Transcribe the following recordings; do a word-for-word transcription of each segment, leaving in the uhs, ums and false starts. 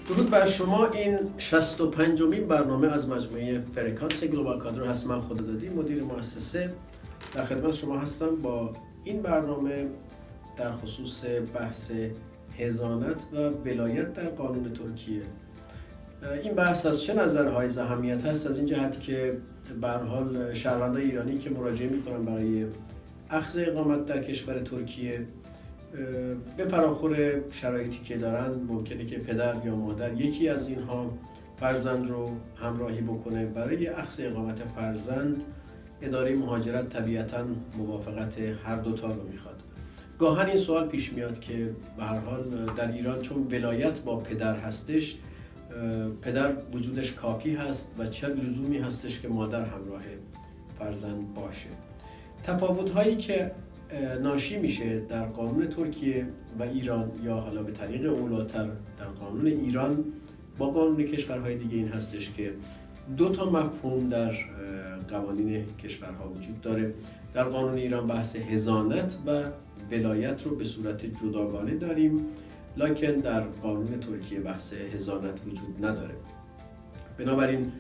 درود بر شما. این شصت و پنجمین برنامه از مجموعه فرکانس گلوبال کادرو هست. من خدادادی، مدیر مؤسسه، در خدمت شما هستم با این برنامه در خصوص بحث حضانت و ولایت در قانون ترکیه. این بحث از چه نظرهای اهمیت هست؟ از این جهت که به هر حال شهروندان ایرانی که مراجعه میکنن برای اخذ اقامت در کشور ترکیه به فراخور شرایطی که دارن، ممکنه که پدر یا مادر یکی از اینها فرزند رو همراهی بکنه. برای اخذ اقامت فرزند اداره مهاجرت طبیعتاً موافقت هر دوتا رو میخواد. گاهن این سوال پیش میاد که به هر حال در ایران چون ولایت با پدر هستش، پدر وجودش کافی هست و چه لزومی هستش که مادر همراه فرزند باشه. تفاوت هایی که ناشی میشه در قانون ترکیه و ایران یا حالا به طریق اولاتر در قانون ایران با قانون کشورهای دیگه این هستش که دو تا مفهوم در قوانین کشورها وجود داره. در قانون ایران بحث حضانت و ولایت رو به صورت جداگانه داریم، لکن در قانون ترکیه بحث حضانت وجود نداره. بنابراین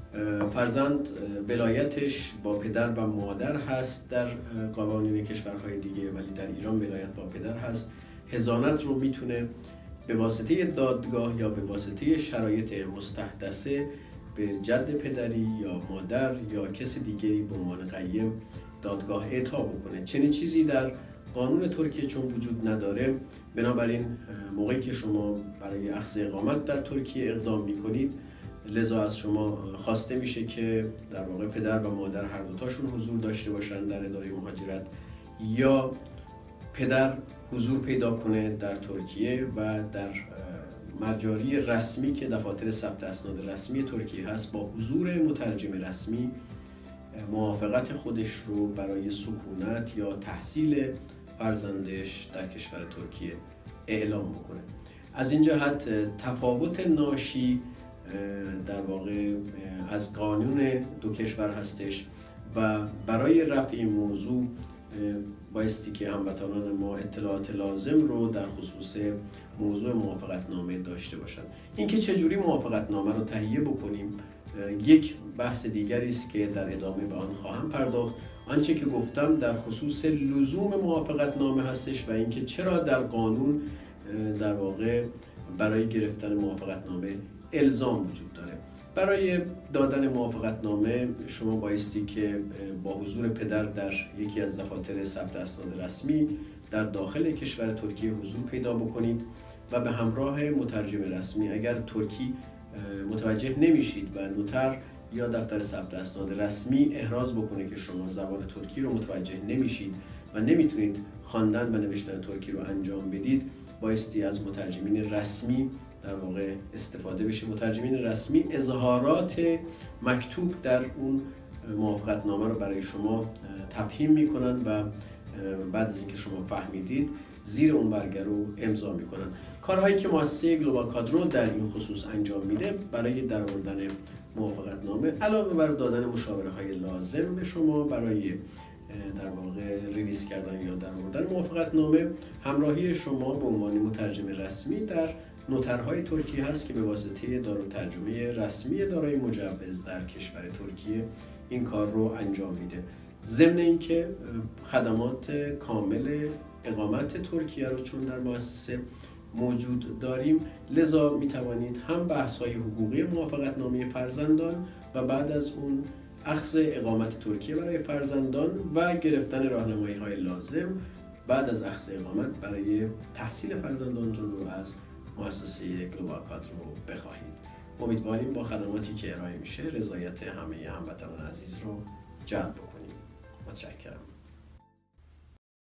فرزند ولایتش با پدر و مادر هست در قوانین کشورهای دیگه، ولی در ایران ولایت با پدر هست. حضانت رو میتونه به واسطه دادگاه یا به واسطه شرایط مستحدثه به جد پدری یا مادر یا کسی دیگری به عنوان قیم دادگاه اعطا بکنه. چنین چیزی در قانون ترکیه چون وجود نداره، بنابراین موقعی که شما برای اخذ اقامت در ترکیه اقدام میکنید، لذا از شما خواسته میشه که در واقع پدر و مادر هر دوتاشون حضور داشته باشن در اداره مهاجرت، یا پدر حضور پیدا کنه در ترکیه و در مجاری رسمی که دفاتر ثبت اسناد رسمی ترکیه هست با حضور مترجم رسمی موافقت خودش رو برای سکونت یا تحصیل فرزندش در کشور ترکیه اعلام بکنه. از این جهت تفاوت ناشی در واقع از قانون دو کشور هستش و برای رفع این موضوع بایستی که هموطنان ما اطلاعات لازم رو در خصوص موضوع موافقتنامه داشته باشند. اینکه چجوری موافقتنامه رو تهیه بکنیم یک بحث دیگری است که در ادامه به آن خواهم پرداخت. آنچه که گفتم در خصوص لزوم موافقتنامه هستش و اینکه چرا در قانون در واقع برای گرفتن موافقتنامه الزام وجود داره. برای دادن موافقتنامه شما بایستی که با حضور پدر در یکی از دفاتر ثبت اسناد رسمی در داخل کشور ترکیه حضور پیدا بکنید و به همراه مترجم رسمی. اگر ترکی متوجه نمیشید و نوتر یا دفتر ثبت اسناد رسمی احراز بکنه که شما زبان ترکی رو متوجه نمیشید و نمیتونید خواندن و نوشتن ترکی رو انجام بدید، بایستی از مترجمین رسمی در واقع استفاده بشه. مترجمین رسمی اظهارات مکتوب در اون موافقتنامه رو برای شما تفهیم میکنن و بعد از اینکه شما فهمیدید زیر اون برگه رو امضا میکنن. کارهایی که مؤسسه گلوبال کادرو در این خصوص انجام میده برای درآوردن موافقتنامه، علاوه بر دادن مشاوره های لازم به شما برای در واقع ریلیز کردن یا درآوردن موافقتنامه، همراهی شما به عنوان مترجم رسمی در نوترهای ترکیه هست که به واسطه دارالترجمه رسمی دارای مجوز در کشور ترکیه این کار رو انجام میده. ضمن اینکه خدمات کامل اقامت ترکیه رو چون در مؤسسه موجود داریم، لذا میتوانید هم بحث‌های حقوقی موافقتنامه فرزندان و بعد از اون اخذ اقامت ترکیه برای فرزندان و گرفتن راهنمایی‌های لازم بعد از اخذ اقامت برای تحصیل فرزندانتون رو از مؤسسه گلوبال کادرو بخواهید. امیدواریم با خدماتی که ارائه میشه رضایت همه هموطنان عزیز رو جلب بکنیم. متشکرم.